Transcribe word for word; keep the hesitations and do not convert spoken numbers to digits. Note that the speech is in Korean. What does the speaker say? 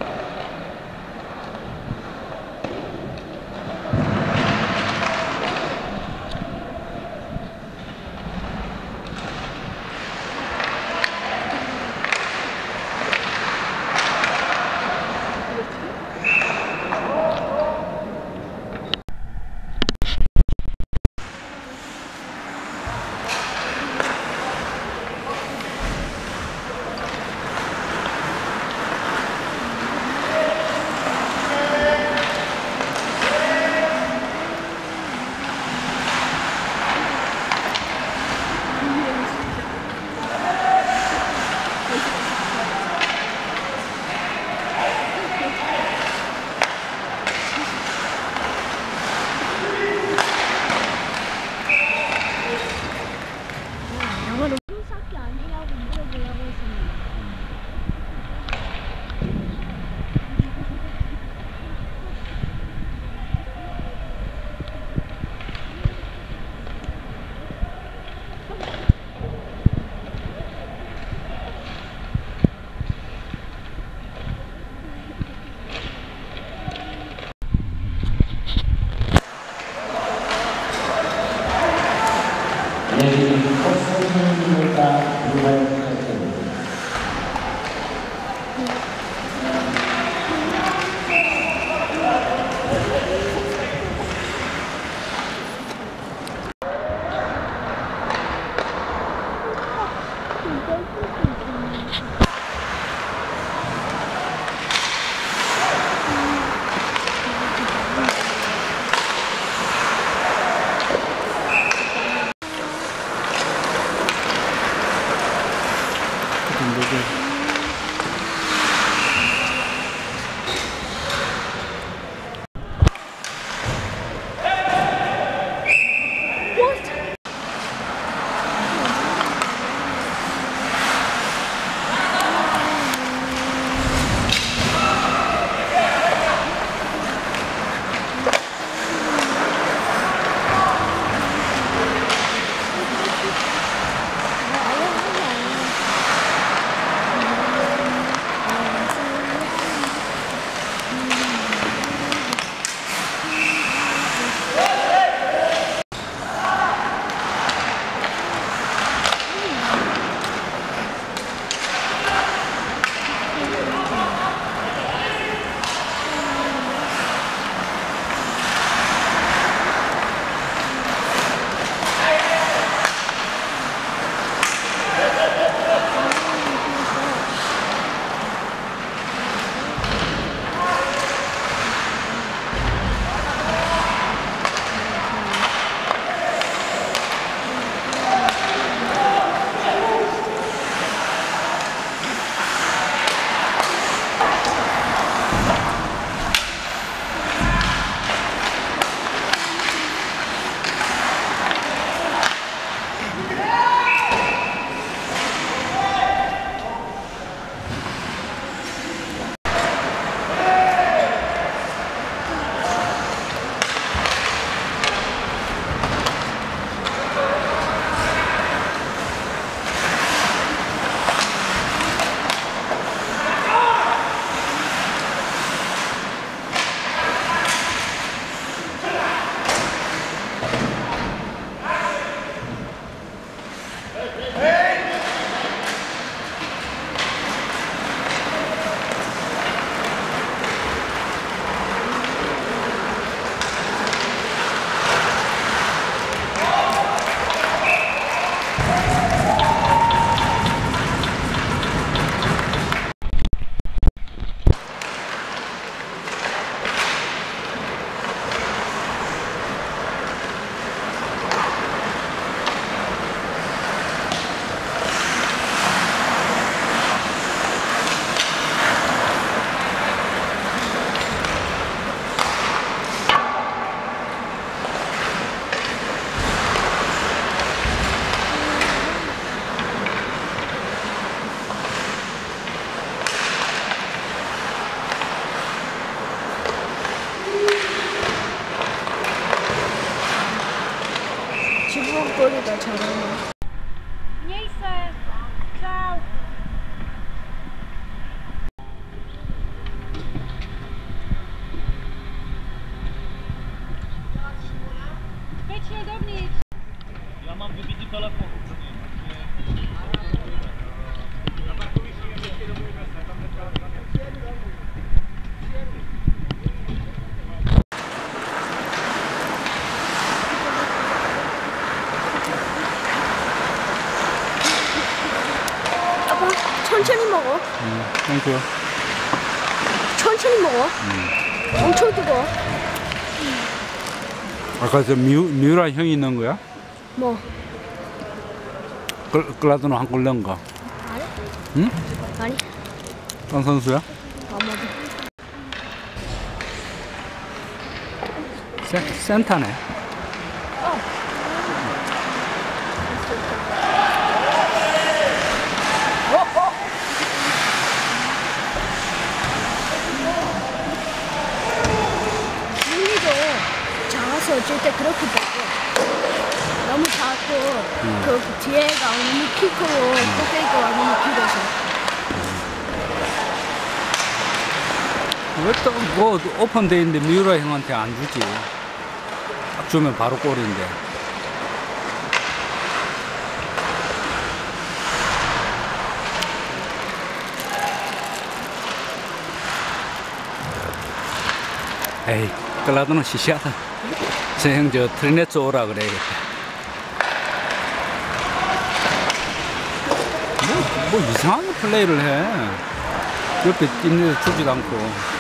주부거리가 잘하네. 안녕히 있어요. 자. 먹어. 음, 땡큐. 천천히 먹어. 음. 엄청 뜨거워. 아까 저 미, 미우라 형이 넣은 거야? 뭐? 클, 클라드노 한 골 넣은 거. 아니? 응? 아니. 딴 선수야? 아마도. 센, 센터네. 어. 어, 어. 눈이도 작아서 줄 때 그렇게 보고 너무 작고 음. 그 뒤에가 너무 키 크고 꼭대기가 너무 길어서. 왜 또 뭐 오픈돼 있는데 미우라 형한테 안 주지? 딱 주면 바로 골인데. 에이, 클라드는 시시하다. 저 형 저 트리네츠 오라 그래야겠다. 뭐, 뭐 이상하게 플레이를 해. 옆에 뛴데 주지도 않고.